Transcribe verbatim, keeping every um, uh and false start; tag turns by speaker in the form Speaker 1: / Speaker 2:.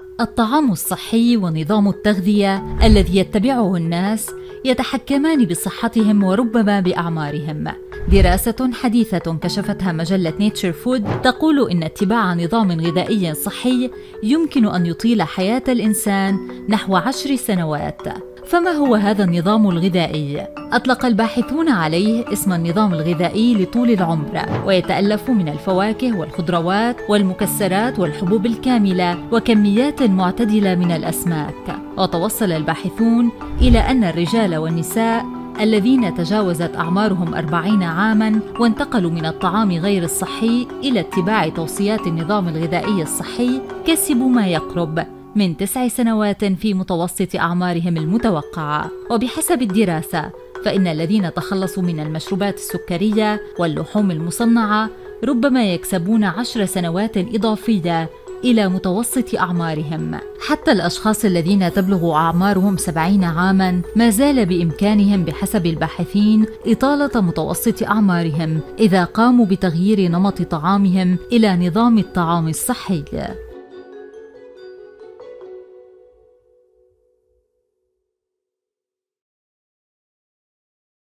Speaker 1: الطعام الصحي ونظام التغذية الذي يتبعه الناس يتحكمان بصحتهم وربما بأعمارهم. دراسة حديثة كشفتها مجلة نيتشر فود تقول إن اتباع نظام غذائي صحي يمكن أن يطيل حياة الإنسان نحو عشر سنوات. فما هو هذا النظام الغذائي؟ أطلق الباحثون عليه اسم النظام الغذائي لطول العمر، ويتألف من الفواكه والخضروات والمكسرات والحبوب الكاملة وكميات معتدلة من الأسماك. وتوصل الباحثون إلى أن الرجال والنساء الذين تجاوزت أعمارهم أربعين عاماً وانتقلوا من الطعام غير الصحي إلى اتباع توصيات النظام الغذائي الصحي كسبوا ما يقرب من تسع سنوات في متوسط أعمارهم المتوقعة. وبحسب الدراسة فإن الذين تخلصوا من المشروبات السكرية واللحوم المصنعة ربما يكسبون عشر سنوات إضافية إلى متوسط أعمارهم. حتى الأشخاص الذين تبلغ أعمارهم سبعين عاماً ما زال بإمكانهم بحسب الباحثين إطالة متوسط أعمارهم إذا قاموا بتغيير نمط طعامهم إلى نظام الطعام الصحي.